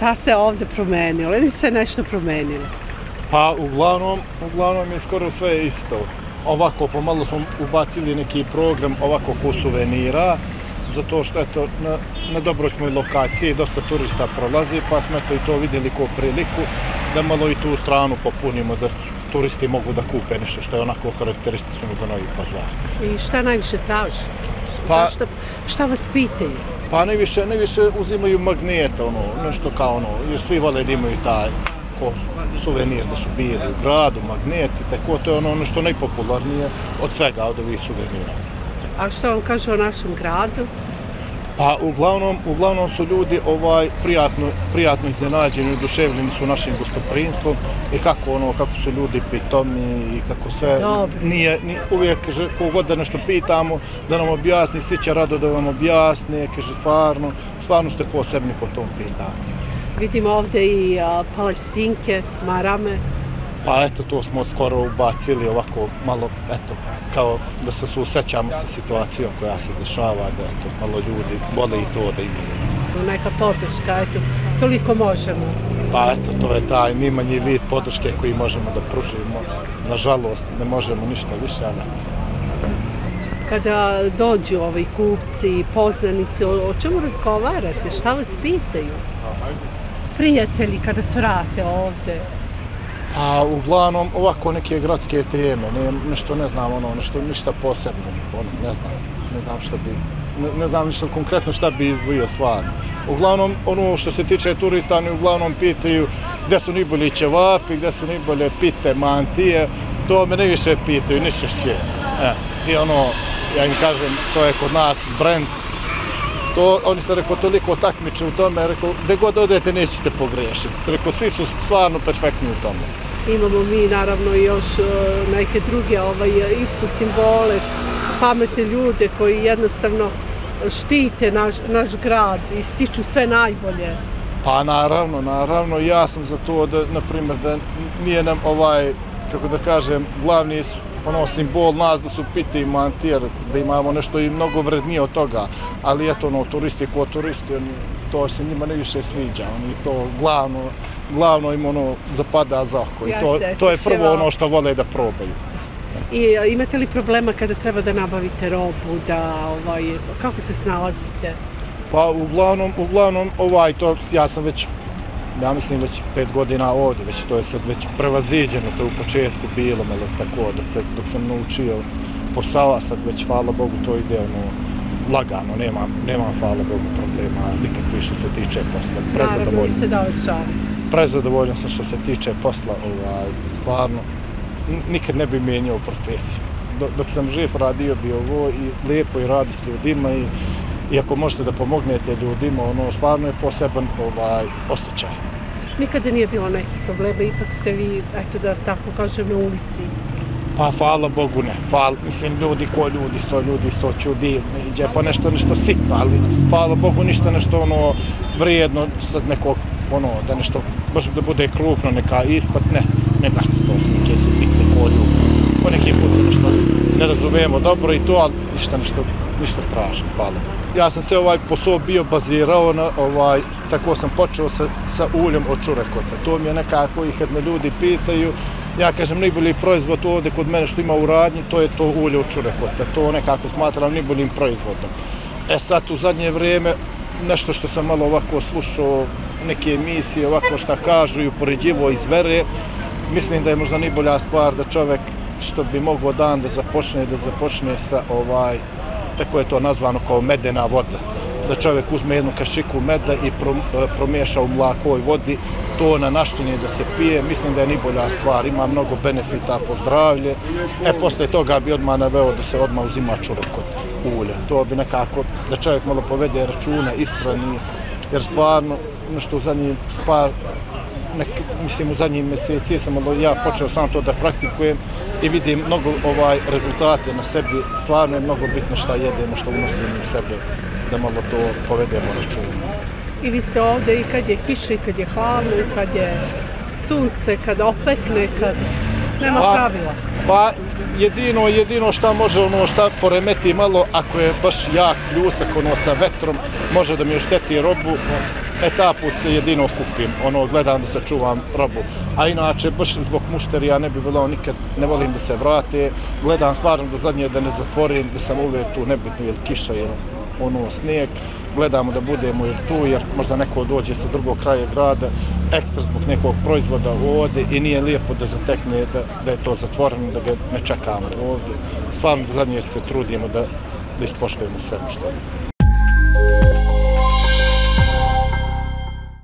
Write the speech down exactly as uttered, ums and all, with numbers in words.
Šta se ovdje promenilo ili se nešto promenilo? Pa uglavnom, uglavnom je skoro sve isto. Ovako pomalo smo ubacili neki program ovako ko suvenira, zato što eto, na, na dobroj smo lokaciji, dosta turista prolazi, pa smo eto i to vidjeli kao priliku da malo i tu stranu popunimo, da turisti mogu da kupe nešto što je onako karakteristično za Novi Pazar. I šta najviše traži? Pa, šta, šta vas pitaju? Pa najviše, najviše uzimaju magnete, ono, nešto kao ono, jer svi vole da imaju taj ko suvenir da su bili u gradu, magneti, tako to je ono, ono što najpopularnije od svega od ovih suvenira. A što vam kaže o našem gradu? Pa uglavnom, uglavnom su ljudi ovaj prijatno, prijatno iznenađeni, oduševljeni su našim gostoprinstvom i kako ono, kako su ljudi pitomi i kako sve Dobre. nije, nije uvijek kaže kogod da nešto pitamo da nam objasni, svi će rado da vam objasne, kaže stvarno, stvarno ste posebni po tom pitanju. Vidimo ovdje i a, palestinke, marame. Pa eto, to smo skoro ubacili ovako malo, eto, kao da se susrećamo sa situacijom koja se dešava, da eto, malo ljudi vole i to da imaju. Neka podrška, eto, toliko možemo. Pa eto, to je taj najmanji vid podrške koji možemo da pružimo. Nažalost, ne možemo ništa više, ali eto. Kada dođu ovi kupci, poznanici, o, o čemu razgovarate? Šta vas pitaju? Prijatelji kada se vrate ovdje? Pa uglavnom ovako neke gradske teme, ne, nešto ne znam, ono, nešto, ništa posebno, ono, ne znam, ne znam šta bi, ne, ne znam ništa konkretno šta bi izdvojio stvarno. Uglavnom, ono što se tiče turista, oni uglavnom pitaju gdje su najbolji ćevapi, gdje su najbolje pite, mantije, to me najviše pitaju, ništa šće. E, i ono, ja im kažem, to je kod nas brand. To, oni se rekao toliko takmiče u tome, rekao, gdje god odete nećete pogriješiti. Rekao, svi su stvarno perfektni u tome. Imamo mi naravno još neke druge ovaj, isto simbole, pametne ljude koji jednostavno štite naš, naš grad i stiču sve najbolje. Pa naravno, naravno, ja sam za to da, na primjer, da nije nam ovaj, kako da kažem, glavni ono simbol nas da su pite i mantije, da imamo nešto i mnogo vrednije od toga, ali eto ono, turisti ko turisti, oni, to se njima najviše sviđa, oni to glavno, glavno im ono zapada za oko i to, to je prvo ono što vole da probaju. I imate li problema kada treba da nabavite robu, da ovaj, kako se snalazite? Pa uglavnom, uglavnom ovaj, to ja sam već ja mislim već pet godina ovdje, već to je sad već prevaziđeno, to je u početku bilo, malo tako, dok, se, dok sam naučio posao, sad već, hvala Bogu, to ide ono, lagano, nema, nema, hvala Bogu, problema nikakvi što se tiče posla. Naravno, vi ste dao čar. Prezadovoljan sam što se tiče posla, ovaj, stvarno, nikad ne bi mijenjao profesiju. Dok sam živ radio bi ovo i lijepo i radi s ljudima i I ako možete da pomognete ljudima, ono stvarno je poseban ovaj, osjećaj. Nikada nije bilo nekih problema, ipak ste vi, eto da tako kažem, na ulici. Pa hvala Bogu ne, hvala, mislim ljudi ko ljudi, sto ljudi, sto čudi, iđe pa nešto, nešto sitno, ali hvala Bogu ništa nešto ono vrijedno, sad nekog, ono, da nešto, baš da bude krupno, neka ispat, ne, ne, ne, to su neke sitnice ko ljudi. Po neki put se nešto ne razumijemo dobro i to, ali ništa, nešto, ništa strašno, hvala Bogu. Ja sam cijel ovaj posao bio bazirao na ovaj, tako sam počeo sa, sa uljem od čurekota. To mi je nekako i kad me ljudi pitaju, ja kažem najbolji proizvod ovdje kod mene što ima u radnji, to je to ulje od čurekota. To nekako smatram najboljim proizvodom. E sad u zadnje vrijeme, nešto što sam malo ovako slušao, neke emisije ovako šta kažu i upoređivo izvere, mislim da je možda najbolja stvar da čovjek što bi mogao dan da započne, da započne sa ovaj, tako je to nazvano kao medena voda. Da čovjek uzme jednu kašiku meda i promiješa u mlakovoj vodi, to na naštinje da se pije, mislim da je najbolja stvar, ima mnogo benefita po zdravlje. E, posle toga bi odmah naveo da se odmah uzima čurekot ulja. To bi nekako, da čovjek malo povede račune, ishrani, jer stvarno, nešto u zadnjih par, nek, mislim u zadnjih mjeseci sam ja počeo sam to da praktikujem i vidim mnogo ovaj rezultate na sebi, stvarno je mnogo bitno šta jedemo, što unosimo u sebe, da malo to povedemo računa. I vi ste ovdje i kad je kiša, i kad je hladno, i kad je sunce, kad opekne, kad nema pa, pravila. Pa jedino, jedino šta može ono šta poremeti malo, ako je baš jak pljusak ono sa vetrom, može da mi ošteti robu, E ta put se jedino kupim, ono, gledam da sačuvam robu. A inače, baš zbog mušterija ne bi volao nikad, ne volim da se vrate. Gledam stvarno do zadnje da ne zatvorim, da sam uvijek tu, nebitno je li kiša ili ono snijeg. Gledamo da budemo jer tu, jer možda neko dođe sa drugog kraja grada, ekstra zbog nekog proizvoda ovdje i nije lijepo da zatekne da, da je to zatvoreno, da ga ne čekamo ovdje. Stvarno do zadnje se trudimo da, da ispoštujemo sve što je.